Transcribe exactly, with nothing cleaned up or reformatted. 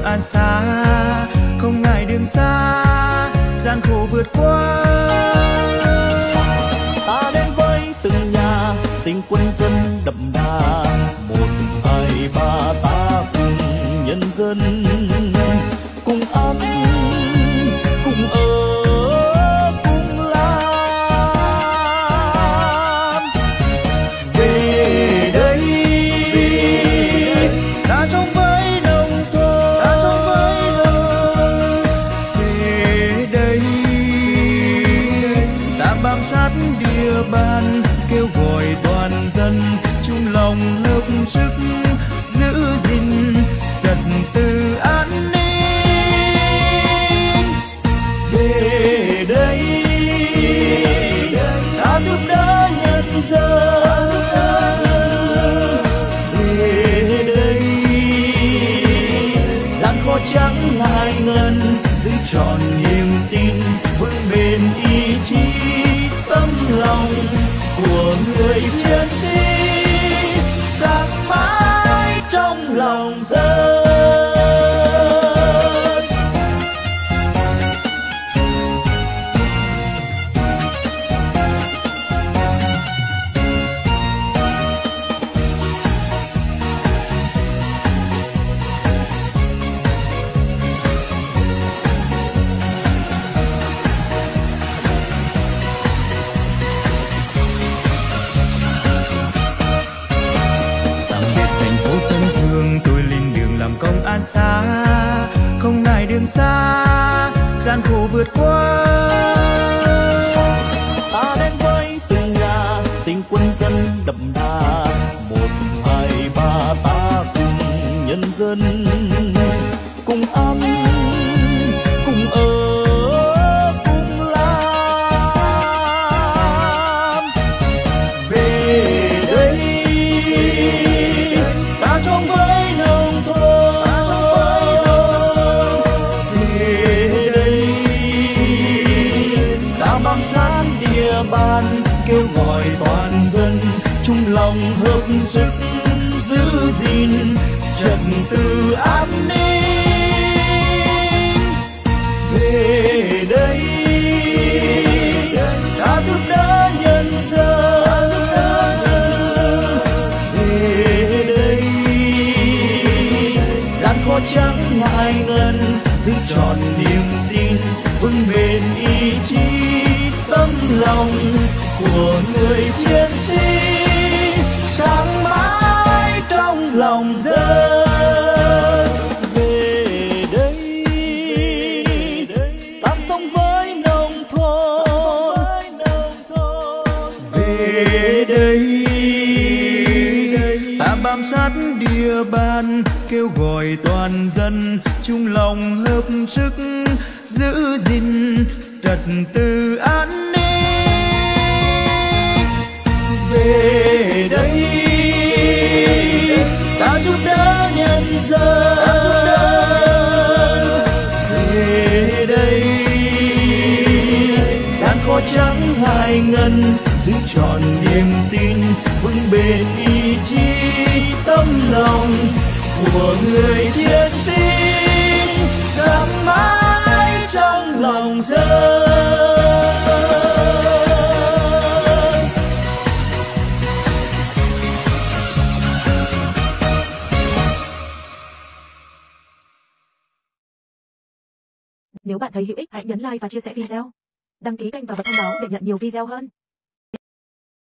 an xa, không ngại đường xa gian khổ vượt qua. Ta đến với từng nhà tình quân dân đậm đà, một hai ba ta cùng nhân dân, cùng ăn cùng ở cùng làm. Về đây ta trong với nông thôn, ta trong với nông. Về đây ta bám sát địa bàn, kêu gọi toàn dân chung lòng hợp sức giữ gìn trật tự an ninh. Về đây ta giúp đỡ nhân dân, về đây gian khó chẳng ngại ngần, giữ trọn niềm tin vững bền ý chí tấm lòng của người chiến sĩ, sáng mãi trong lòng dân. Công an xa, không ngại đường xa gian khổ vượt qua. Ta đến với từng nhà tình quân dân đậm đà, một hai ba ta cùng nhân dân, cùng ăn cùng ở cùng làm. Về đây ta trong với nông thôn, về đây ta bám sát địa bàn, kêu gọi toàn dân chung lòng hợp sức giữ gìn trật tự an ninh. Về đây ta giúp đỡ nhân dân, về đây gian khó chẳng ngại ngần, giữ trọn niềm tin vững bền ý chí tấm lòng của người chiến sĩ, sáng mãi trong lòng dân. Về đây ta sống với nông thôn, về đây ta bám sát địa bàn, kêu gọi toàn dân chung lòng hợp sức giữ gìn trật tự an ninh. Về đây ta giúp đỡ nhân dân, về đây gian khó chẳng ngại ngần, giữ trọn niềm tin vững bền ý chí tấm lòng của người chiến sĩ, sáng mãi trong lòng dân. Nếu bạn thấy hữu ích hãy nhấn like và chia sẻ video. Đăng ký kênh và bật thông báo để nhận nhiều video hơn.